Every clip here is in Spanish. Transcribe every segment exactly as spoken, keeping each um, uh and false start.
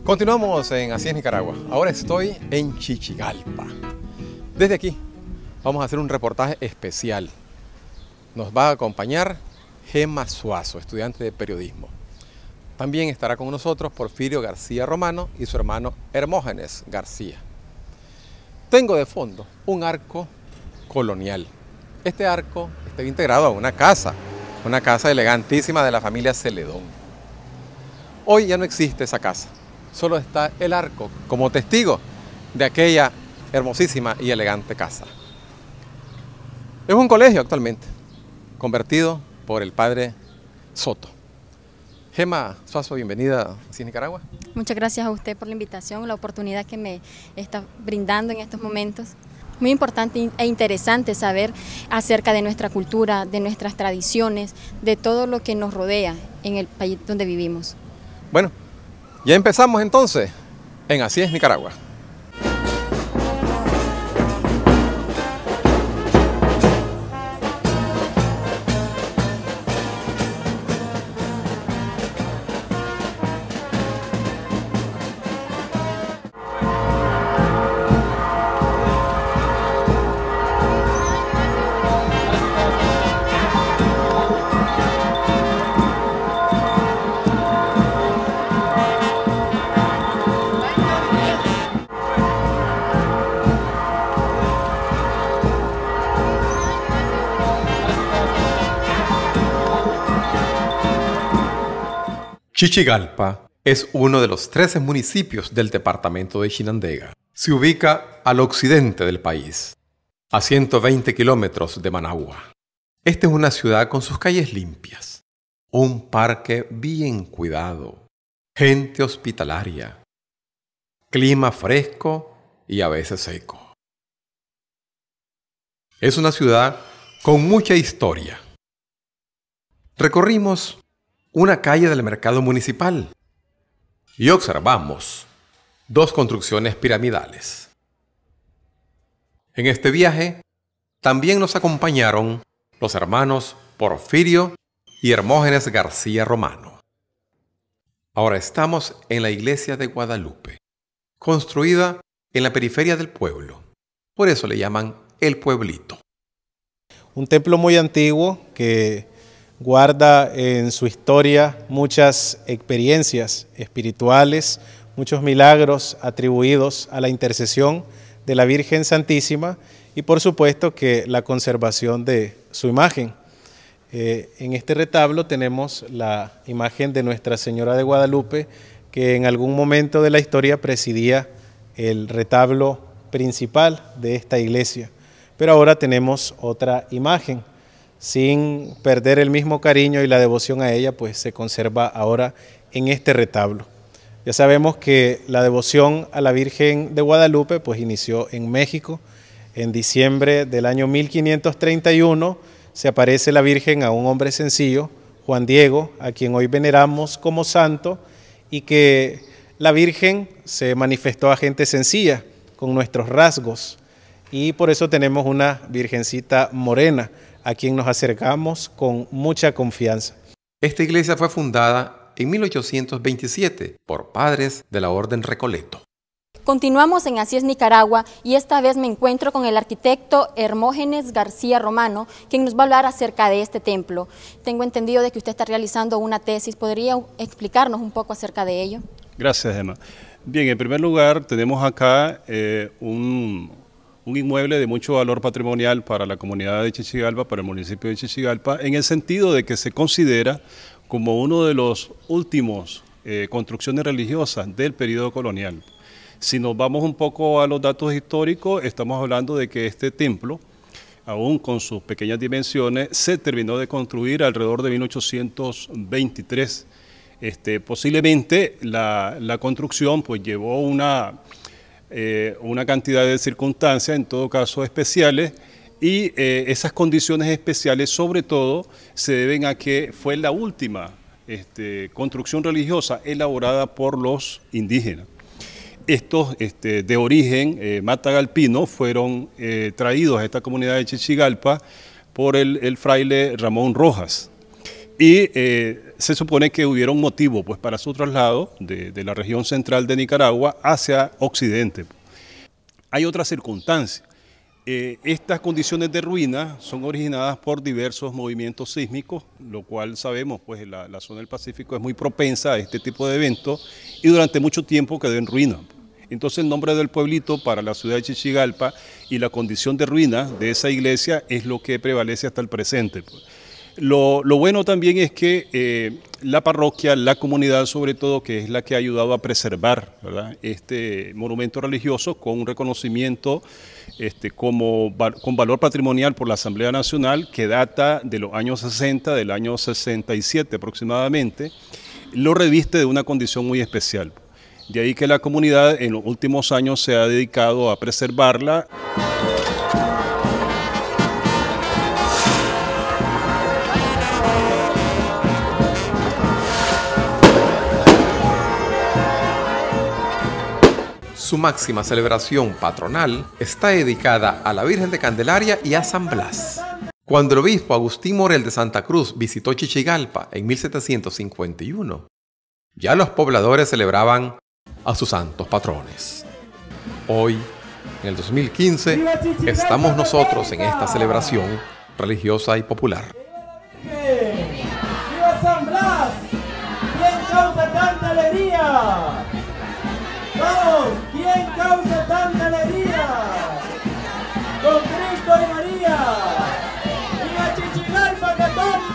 Continuamos en Así es Nicaragua. Ahora estoy en Chichigalpa. Desde aquí vamos a hacer un reportaje especial. Nos va a acompañar Gema Suazo, estudiante de periodismo. También estará con nosotros Porfirio García Romano y su hermano Hermógenes García. Tengo de fondo un arco colonial. Este arco está integrado a una casa, una casa elegantísima de la familia Celedón. Hoy ya no existe esa casa. Solo está el arco como testigo de aquella hermosísima y elegante casa. Es un colegio actualmente, convertido por el padre Soto. Gema Suazo, bienvenida a Así es Nicaragua. Muchas gracias a usted por la invitación, la oportunidad que me está brindando en estos momentos. Muy importante e interesante saber acerca de nuestra cultura, de nuestras tradiciones, de todo lo que nos rodea en el país donde vivimos. Bueno, ya empezamos entonces en Así es Nicaragua. Chichigalpa es uno de los trece municipios del departamento de Chinandega. Se ubica al occidente del país, a ciento veinte kilómetros de Managua. Esta es una ciudad con sus calles limpias, un parque bien cuidado, gente hospitalaria, clima fresco y a veces seco. Es una ciudad con mucha historia. Recorrimos una calle del mercado municipal y observamos dos construcciones piramidales. En este viaje también nos acompañaron los hermanos Porfirio y Hermógenes García Romano. Ahora estamos en la iglesia de Guadalupe, construida en la periferia del pueblo. Por eso le llaman el pueblito. Un templo muy antiguo que guarda en su historia muchas experiencias espirituales, muchos milagros atribuidos a la intercesión de la Virgen Santísima y por supuesto que la conservación de su imagen. Eh, en este retablo tenemos la imagen de Nuestra Señora de Guadalupe, que en algún momento de la historia presidía el retablo principal de esta iglesia, pero ahora tenemos otra imagen. Sin perder el mismo cariño y la devoción a ella, pues se conserva ahora en este retablo. Ya sabemos que la devoción a la Virgen de Guadalupe pues inició en México. En diciembre del año mil quinientos treinta y uno se aparece la Virgen a un hombre sencillo, Juan Diego, a quien hoy veneramos como santo, y que la Virgen se manifestó a gente sencilla, con nuestros rasgos, y por eso tenemos una Virgencita morena, a quien nos acercamos con mucha confianza. Esta iglesia fue fundada en mil ochocientos veintisiete por padres de la Orden Recoleto. Continuamos en Así es Nicaragua y esta vez me encuentro con el arquitecto Hermógenes García Romano, quien nos va a hablar acerca de este templo. Tengo entendido de que usted está realizando una tesis. ¿Podría explicarnos un poco acerca de ello? Gracias, Emma. Bien, en primer lugar tenemos acá eh, un... un inmueble de mucho valor patrimonial para la comunidad de Chichigalpa, para el municipio de Chichigalpa, en el sentido de que se considera como uno de los últimos eh, construcciones religiosas del periodo colonial. Si nos vamos un poco a los datos históricos, estamos hablando de que este templo, aún con sus pequeñas dimensiones, se terminó de construir alrededor de mil ochocientos veintitrés. Este, posiblemente la, la construcción pues, llevó una... Eh, una cantidad de circunstancias, en todo caso especiales, y eh, esas condiciones especiales sobre todo se deben a que fue la última este, construcción religiosa elaborada por los indígenas. Estos este, de origen eh, matagalpino fueron eh, traídos a esta comunidad de Chichigalpa por el, el fraile Ramón Rojas. Y eh, se supone que hubiera un motivo pues, para su traslado de, de la región central de Nicaragua hacia occidente. Hay otra circunstancia. Eh, estas condiciones de ruina son originadas por diversos movimientos sísmicos, lo cual sabemos, pues la, la zona del Pacífico es muy propensa a este tipo de eventos y durante mucho tiempo quedó en ruina. Entonces el nombre del pueblito para la ciudad de Chichigalpa y la condición de ruina de esa iglesia es lo que prevalece hasta el presente. Lo, lo bueno también es que eh, la parroquia, la comunidad sobre todo, que es la que ha ayudado a preservar, ¿verdad?, este monumento religioso con un reconocimiento este, como, con valor patrimonial por la Asamblea Nacional que data de los años sesenta, del año sesenta y siete aproximadamente, lo reviste de una condición muy especial. De ahí que la comunidad en los últimos años se ha dedicado a preservarla. Su máxima celebración patronal está dedicada a la Virgen de Candelaria y a San Blas. Cuando el obispo Agustín Morel de Santa Cruz visitó Chichigalpa en mil setecientos cincuenta y uno, ya los pobladores celebraban a sus santos patrones. Hoy, en el dos mil quince, estamos nosotros en esta celebración religiosa y popular. ¡Viva San Blas! ¿Quién causa tanta alegría? ¡Vamos! ¿Quién causa tanta alegría? ¡Con Cristo y María! ¡Viva Chichigalpa Católica!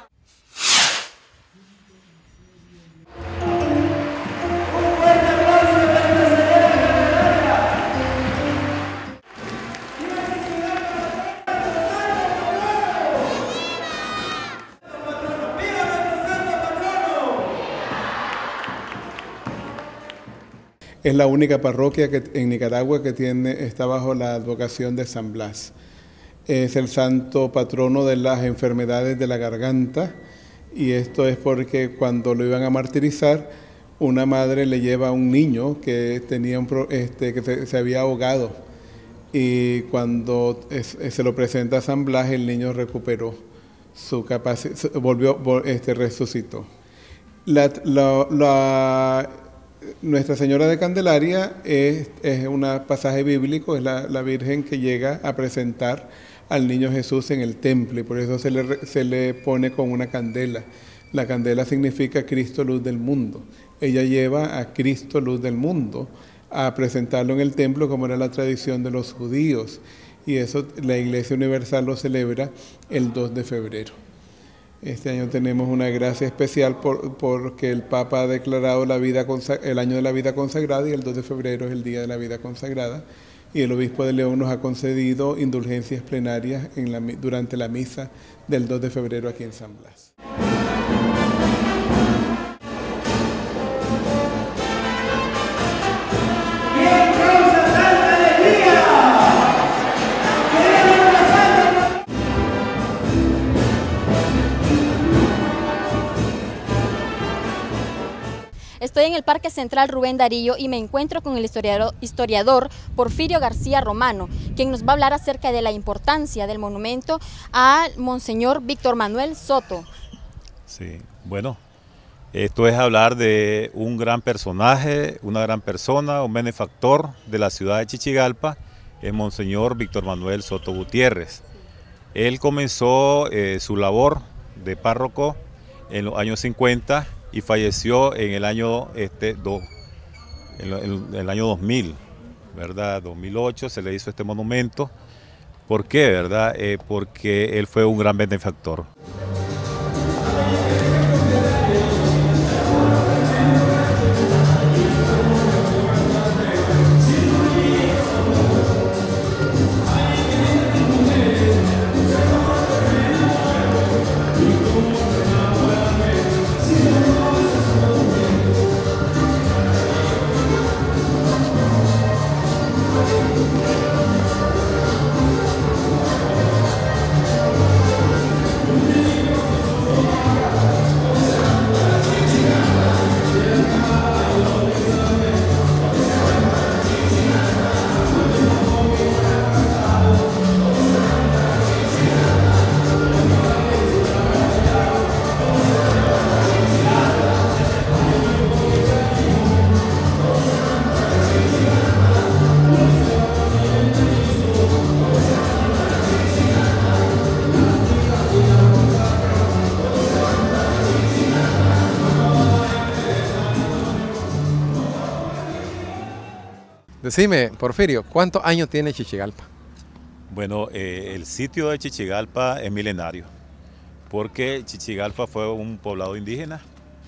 Es la única parroquia que, en Nicaragua que tiene, está bajo la advocación de San Blas. Es el santo patrono de las enfermedades de la garganta, y esto es porque cuando lo iban a martirizar, una madre le lleva a un niño que, tenía un, este, que se, se había ahogado, y cuando es, se lo presenta a San Blas, el niño recuperó su capacidad, volvió, este, resucitó. La, la, la, Nuestra Señora de Candelaria es, es un pasaje bíblico, es la, la Virgen que llega a presentar al niño Jesús en el templo, y por eso se le, se le pone con una candela. La candela significa Cristo, luz del mundo. Ella lleva a Cristo, luz del mundo, a presentarlo en el templo como era la tradición de los judíos, y eso la Iglesia Universal lo celebra el dos de febrero. Este año tenemos una gracia especial por, porque el Papa ha declarado la vida el año de la vida consagrada, y el dos de febrero es el Día de la Vida Consagrada, y el Obispo de León nos ha concedido indulgencias plenarias en la, durante la misa del dos de febrero aquí en San Blas. Estoy en el Parque Central Rubén Darío y me encuentro con el historiador, historiador Porfirio García Romano, quien nos va a hablar acerca de la importancia del monumento a Monseñor Víctor Manuel Soto. Sí, bueno, esto es hablar de un gran personaje, una gran persona, un benefactor de la ciudad de Chichigalpa, el Monseñor Víctor Manuel Soto Gutiérrez. Él comenzó eh, su labor de párroco en los años cincuenta y falleció en el año, este, do, en el, el año dos mil, ¿verdad? dos mil ocho se le hizo este monumento. ¿Por qué, verdad? Eh, porque él fue un gran benefactor. ¡Viva Decime, Porfirio, ¿cuántos años tiene Chichigalpa? Bueno, eh, el sitio de Chichigalpa es milenario, porque Chichigalpa fue un poblado indígena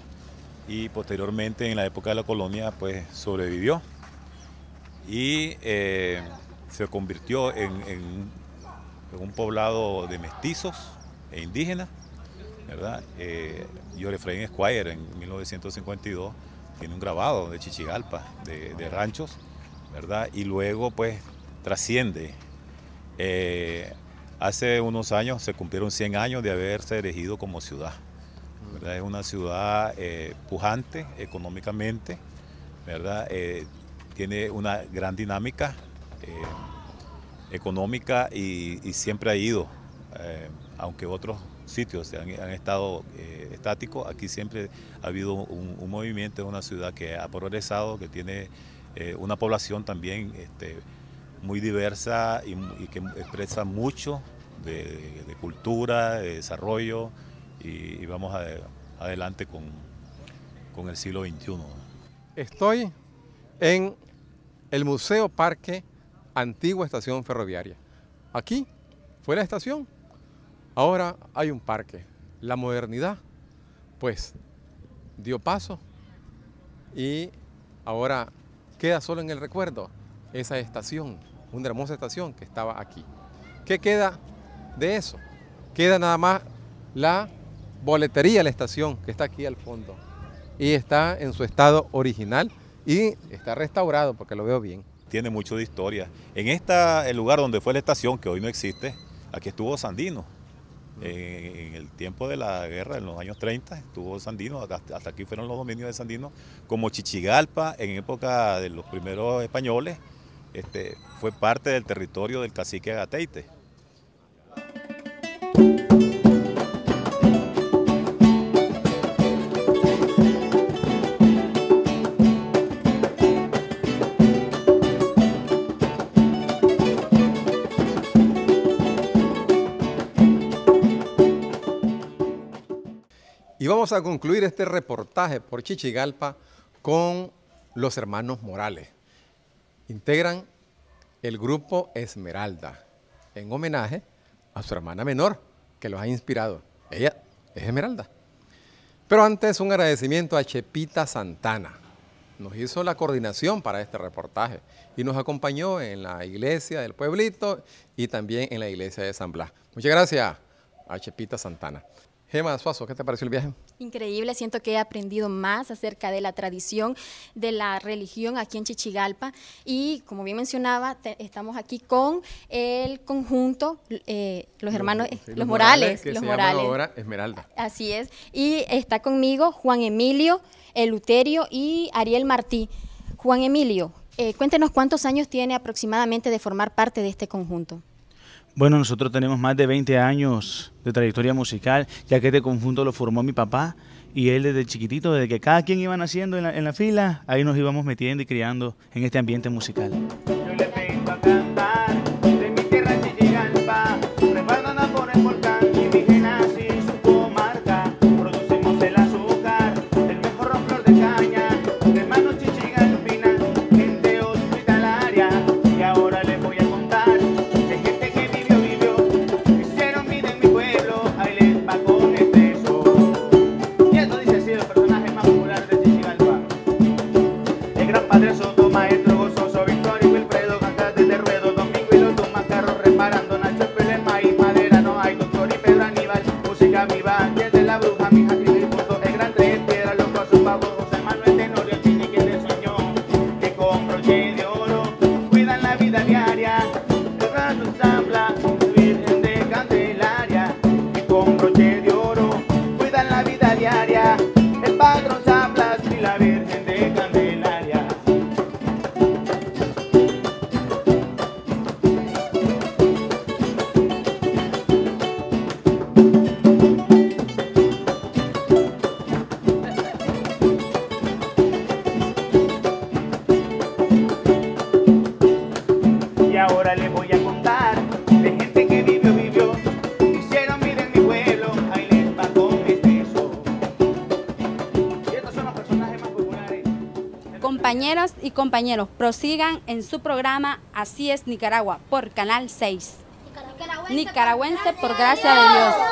y posteriormente en la época de la colonia pues sobrevivió y eh, se convirtió en, en, en un poblado de mestizos e indígenas, ¿verdad? Eh, George Efraín Esquire en mil novecientos cincuenta y dos tiene un grabado de Chichigalpa, de, de ranchos, ¿verdad? Y luego pues trasciende. Eh, hace unos años se cumplieron cien años de haberse erigido como ciudad, ¿verdad? Es una ciudad eh, pujante económicamente, ¿verdad? Eh, tiene una gran dinámica eh, económica y, y siempre ha ido, eh, aunque otros sitios han, han estado eh, estáticos, aquí siempre ha habido un, un movimiento, de una ciudad que ha progresado, que tiene eh, una población también este, muy diversa y, y que expresa mucho de, de cultura, de desarrollo y, y vamos a, adelante con, con el siglo veintiuno. Estoy en el Museo Parque Antigua Estación Ferroviaria. Aquí fue la estación. Ahora hay un parque. La modernidad, pues, dio paso y ahora queda solo en el recuerdo esa estación, una hermosa estación que estaba aquí. ¿Qué queda de eso? Queda nada más la boletería de la estación, que está aquí al fondo. Y está en su estado original y está restaurado, porque lo veo bien. Tiene mucho de historia. En esta, el lugar donde fue la estación, que hoy no existe, aquí estuvo Sandino. En el tiempo de la guerra, en los años treinta, estuvo Sandino, hasta aquí fueron los dominios de Sandino, como Chichigalpa, en época de los primeros españoles, este, fue parte del territorio del cacique Agateite. Y vamos a concluir este reportaje por Chichigalpa con los hermanos Morales. Integran el grupo Esmeralda en homenaje a su hermana menor que los ha inspirado. Ella es Esmeralda. Pero antes un agradecimiento a Chepita Santana. Nos hizo la coordinación para este reportaje y nos acompañó en la iglesia del pueblito y también en la iglesia de San Blas. Muchas gracias a Chepita Santana. Gema Suazo, ¿qué te pareció el viaje? Increíble, siento que he aprendido más acerca de la tradición de la religión aquí en Chichigalpa y como bien mencionaba, te, estamos aquí con el conjunto, eh, los hermanos, los, sí, los, los Morales, Morales, que los se Morales. llama ahora Esmeralda. Así es, y está conmigo Juan Emilio Eleuterio y Ariel Martí. Juan Emilio, eh, cuéntenos cuántos años tiene aproximadamente de formar parte de este conjunto. Bueno, nosotros tenemos más de veinte años de trayectoria musical, ya que este conjunto lo formó mi papá y él desde chiquitito, desde que cada quien iba naciendo en la, en la fila, ahí nos íbamos metiendo y criando en este ambiente musical. Yo le vengo a cantar de mi tierra Chichigalpa, preparada por el volcán indígenas y su comarca, producimos el azúcar, el mejor ron flor de caña, de manos chichigalpinas, gente hospitalaria, y ahora les voy a contar. Padre Soto, maestro gozoso, Victorio y Wilfredo, cantantes de ruedo, Domingo y los Dumas, carros reparando, Nacho, Pele, maíz, madera, no hay, doctor y Pedro Aníbal, música viva, desde la bruja, mi jardín y punto, el gran tres piedras, los cosos, pavos, José Manuel Tenorio, Chini, que te soñó, que con broche de oro, cuidan la vida diaria, el rato Zambla, Virgen de Candelaria, que con broche de oro, cuidan la vida diaria, el patrón Zambla y la Virgen de Candelaria. Y ahora les voy a contar de gente que vivió, vivió, hicieron vida en mi pueblo, ahí les va con este beso. Y estos son los personajes más populares. Compañeras y compañeros, prosigan en su programa Así es Nicaragua por Canal seis. Nicaragüense por gracia de Dios.